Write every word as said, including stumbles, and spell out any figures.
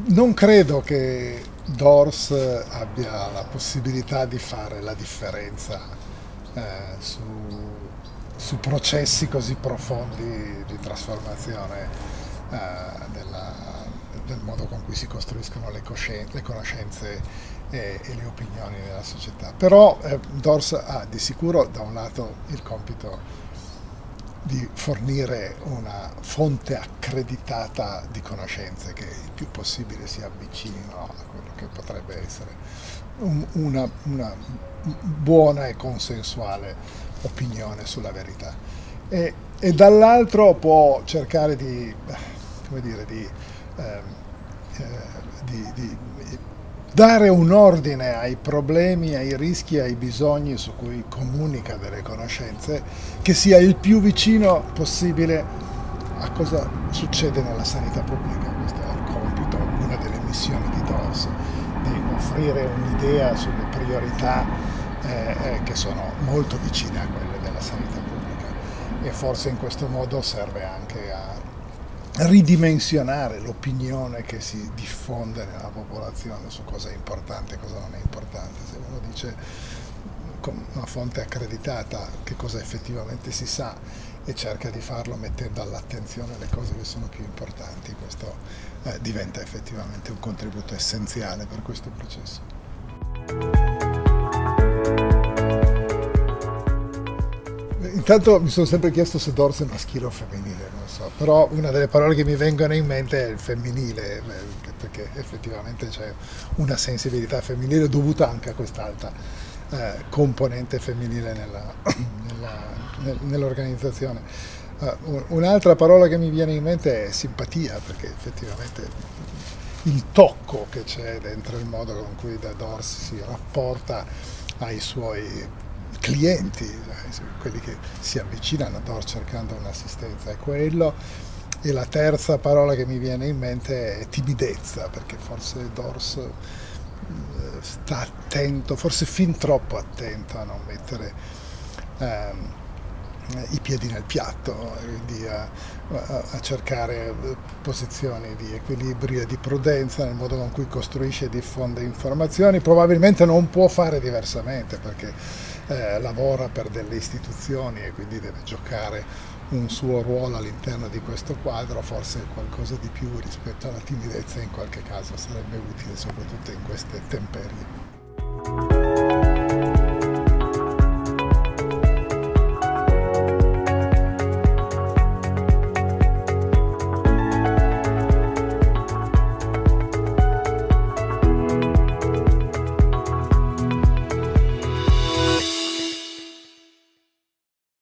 Non credo che Doors abbia la possibilità di fare la differenza eh, su, su processi così profondi di trasformazione eh, della- del modo con cui si costruiscono le, coscien- le conoscenze e, e le opinioni nella società. Però eh, Doors ha di sicuro da un lato il compito di fornire una fonte accreditata di conoscenze che il più possibile si avvicinino a quello che potrebbe essere un- una, una buona e consensuale opinione sulla verità. E, e dall'altro può cercare di, come dire, di, ehm, eh, di- di dare un ordine ai problemi, ai rischi, ai bisogni su cui comunica delle conoscenze, che sia il più vicino possibile a cosa succede nella sanità pubblica. Questo è il compito, una delle missioni di Doors, di offrire un'idea sulle priorità eh, eh, che sono molto vicine a quelle della sanità pubblica, e forse in questo modo serve anche a ridimensionare l'opinione che si diffonde nella popolazione su cosa è importante e cosa non è importante. Se uno dice con una fonte accreditata che cosa effettivamente si sa e cerca di farlo mettendo all'attenzione le cose che sono più importanti, questo eh, diventa effettivamente un contributo essenziale per questo processo. Intanto mi sono sempre chiesto se Doors è maschile o femminile, non so, però una delle parole che mi vengono in mente è il femminile, eh, perché effettivamente c'è una sensibilità femminile dovuta anche a quest'alta eh, componente femminile nella, nella, nell'organizzazione. Uh, un'altra parola che mi viene in mente è simpatia, perché effettivamente il tocco che c'è dentro il modo con cui da Doors si rapporta ai suoi clienti, quelli che si avvicinano a Doors cercando un'assistenza, è quello. E la terza parola che mi viene in mente è timidezza, perché forse Doors sta attento, forse fin troppo attento a non mettere ehm, i piedi nel piatto, quindi a, a, a cercare posizioni di equilibrio e di prudenza nel modo con cui costruisce e diffonde informazioni. Probabilmente non può fare diversamente, perché eh, lavora per delle istituzioni e quindi deve giocare un suo ruolo all'interno di questo quadro. Forse qualcosa di più rispetto alla timidezza in qualche caso sarebbe utile, soprattutto in queste temperie.